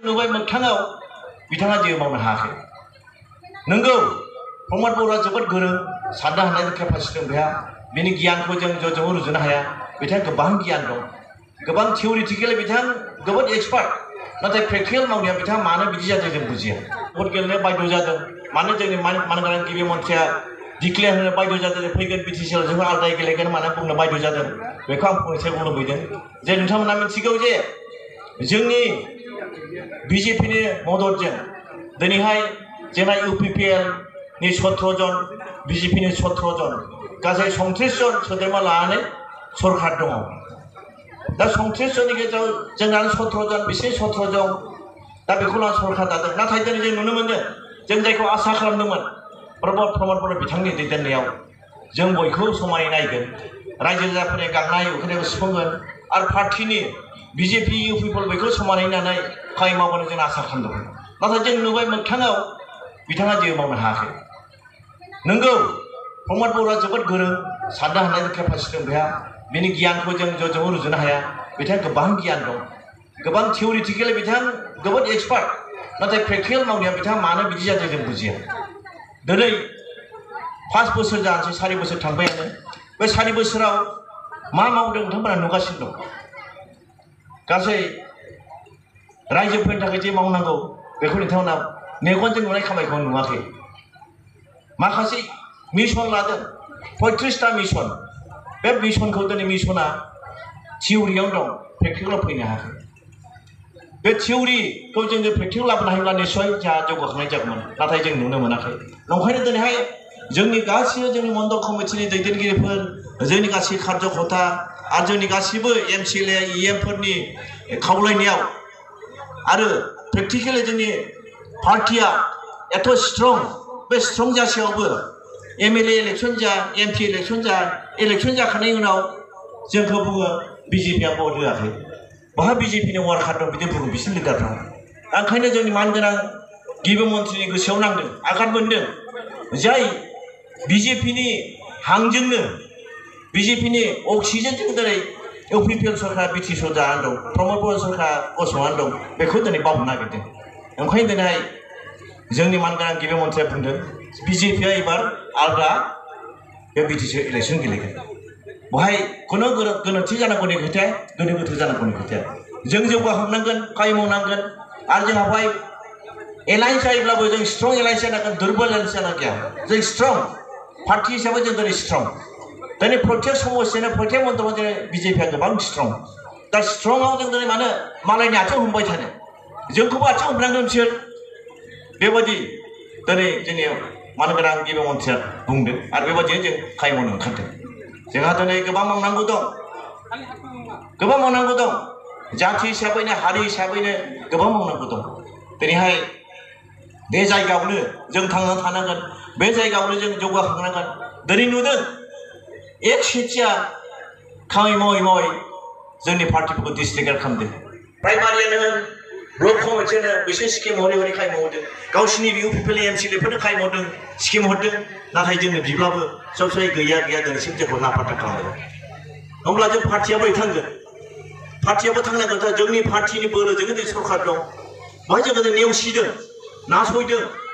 नुबाय मोगथाङाव बिथाङा जेबो मावनो हायाखै। नंगौ प्रमद बर'आ जोबोद गोरों, साननो हानाय केपासिटि दं बेहा, बिनि गियानखौ जों ज'जों रुजुनो हाया। बिथाङा गोबां गियान दं, गोबां थियरिटिकेल बिथां जोबोद एक्सपार्ट, नाथाय प्रेक्टिकेल मावनाया बिथाङा मानो बिदि जादों जों बुजिया। भट गेलेनो बाध्य जादों, मानो जोंनि मानगोनां गिबि मन्थ्रिया डिक्लेयार होनो बाध्य जादों फैगोन बिटिसिआव जोंहा आलदायै गेलेगोन मानो बुंनो बाध्य जादों। बेखौ आं फंनैसो बुंनो लुबैदों जे नोंथांमोना मिथिगौ जे जोंनि बिजेपिनि मददजों दिनैहाय जोंना इउपिपिएल नि 17 जन, बिजेपिनि 17 जन, गासै 37 जन सोद्रोमा लानानै सरकार दङ। दा 37 जननि गेजेराव जोंना 17 जन, बिसोरनि 17 जन, दा बेखौ लानानै सरकार दादों। नाथाय दिनै जों नुनो मोनदों, जों जायखौ आसा खालामदोंमोन प्रमद बर' बिथांनि दैदेननायाव जों बयखौ समानै नायगोन, रायजो राजाफोरनि गांनाय उखैनायखौ सुफुंगोन आरो पार्टिनि बिजेपि इउपिपिएल बेखौ समानै होनानै खामानि मावगोन जों आसा खालामदोंमोन। नाथाय जों नुबाय मोगथाङाव बिथाङा जेबो मावनो हायाखै। नंगौ प्रमद बर'आ जोबोद गोरों, साननो हानाय केपासिटि दं बेहा, बिनि गियानखौ जों ज'जों रुजुनो हाया। बिथाङा गोबां गियान दं, गोबां थियरिटिकेल बिथां जोबोद एक्सपार्ट, नाथाय प्रेक्टिकेल मावनाया बिथाङा मानो बिदि जादों जों बुजिया। दिनै 5 बोसोर जानोसै, 4 बोसोर थांबायानो, बे 4 बोसोराव मा मावदों नोंथांमोना नुगासिनो दं। गासै रायजोफोरनि थाखाय जे मावनांगौ बेखौ नोंथांमोना मेगनजों नुनाय खामानिखौ नुवाखै। माखासे मिशन लादों, 35टा मिशन, बे मिशनखौ दिनै मिशना थियरियाव दं, प्रेक्टिकेलाव फैनो हायाखै। बे थियरिखौ जों प्रेक्टिकेल लाबोनो हायोब्ला निश्चय जोंहा जौगाखांनाय जागौमोन, नाथाय जों नुनो मोनाखै। नंखायनो दिनैहाय जोंनि गासिबो जोंनि मण्डल कमिटिनि दैदेनगिरिफोर, जोंनि गासै कार्यकर्ता आरो जोंनि गासिबो एमसिएलए इएमफोरनि खावलायनायाव आरो प्रेक्टिकेलि जोंनि पार्टिया एथ' स्ट्रं, बे स्ट्रं जासेयावबो एमएलए इलेक्शन जा, एमपि इलेक्शन जा, इलेक्शन जाखांनायनि उनाव जोंखौ बुङो बिजेपिआ भट होआखै। बहा बिजेपिनि वार्कार दं बिदि बुङो बिसोर लिडारफ्रा। ओंखायनो जोंनि मानगोनां गिबि मन्थ्रिनि गोसोआव नांदों, आघात मोनदों, जाय बिजेपिनि हांजोंनो, बिजेपिनि अक्सिजेनजों दिनै इउपिपिएल सरकार बिटिसिआव जानानै दं, प्रमद बर' सरकार गसंनानै दं, बेखौ दिनै बावनो नागिरदों। ओंखायनो दिनै जोंनि मानगोनां गिबि मन्थ्रिया बुंदों बिजेपिआ एबार आलदा बे बिटिसिआव इलेक्शन गेलेगोन। बेवहाय खुनु गोरोन्थि जानांगौनि खोथाया, गोनो गोथो जानांगौनि खोथाया। जों जौगाखांनांगोन, खामानि मावनांगोन आरो जोंहा बेवहाय एलायन्स जायोब्लाबो जों स्ट्रं एलायन्स जानांगोन, दुर्बल एलायन्स जानांगोन। जों स्ट्रं पार्टि हिसाबै जों दिनै स्ट्रं, दिनै प्रत्येक समस्यानो प्रत्येक मन्थ्रआव दिनै बिजेपिआ गोबां स्ट्रं। दा स्ट्रंआव जों दिनै मानो मालायनि आथिं हमबाय थानो, जोंखौबो आथिं हमनांगोन बिसोर। बेबायदि दिनै जोंनि मानगोनां गिबि मन्थ्रिया बुंदों आरो बेबायदिनो जों खामानि मावनो ओंखारदों। जोंहा दिनै गोबां मावनांगौ दं, गोबां मावनांगौ दं, जाथि हिसाबैनो हारि हिसाबैनो गोबां मावनांगौ दं। दिनैहाय बे जायगायावनो जों थांनानै थानांगोन, बे जायगायावनो जों जौगाखांनांगोन। दिनै नुदों एक सेथिया खामानि मावै मावै जोंनि पार्टिफोरखौ डिस्ट्रिक्ट खालामदों। प्राइमारियानो होन, ब्लक कमिटियानो बिसोर स्किम हरै हरै खामानि मावदों, गावसिनि इउपिपिएल एमसिएलएफोरनो खामानि मावदों, स्किम हरदों, नाथाय जोंनो बिब्लाबो सब गैया दिनैसिम जोंखौ नाफाथा खालामदों। होमब्ला जों पार्टिया बोरै थांगोन? पार्टियाबो थांनांगोन। जोंनि पार्टिनि बोलोजोंनो जों सरकार दं, बेवहाय जोङो नेवसिदों, नासयदों,